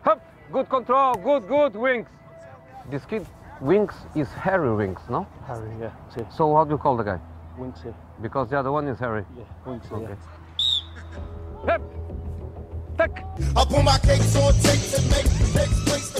Hup. Good control. Good wings. This kid, wings is Harry Wings, no? Harry, yeah. See. So how do you call the guy? Winks here. Because the other one is Harry. Yeah, winks here. Okay. Yeah. Hup. Tuck. I put my cakes on tapes and make the next place.